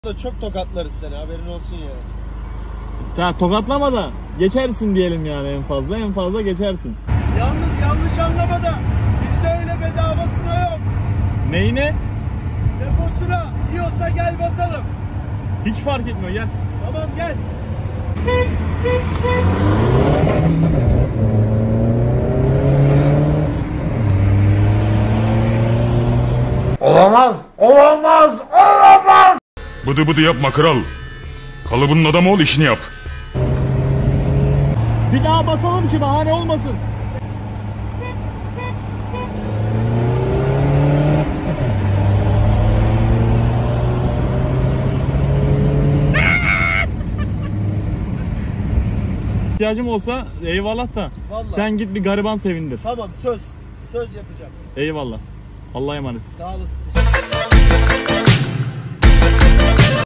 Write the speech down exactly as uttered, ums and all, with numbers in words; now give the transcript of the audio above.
da çok tokatlarız seni, haberin olsun ya. Ta tokatlama da geçersin diyelim yani, en fazla en fazla geçersin. Yalnız yanlış anlama da bizde öyle bedavasına yok. Neyine? Deposuna. Yiyorsa gel basalım. Hiç fark etmiyor, gel. Tamam gel. Olamaz, olamaz, olamaz. Bıdı bıdı yapma kral. Kalıbının adamı ol, işini yap. Bir daha basalım ki bahane olmasın. İhtiyacım olsa eyvallah da Vallahi. sen git bir gariban sevindir. Tamam, söz. Söz yapacağım. Eyvallah. Allah'a emanet. Sağ olasın.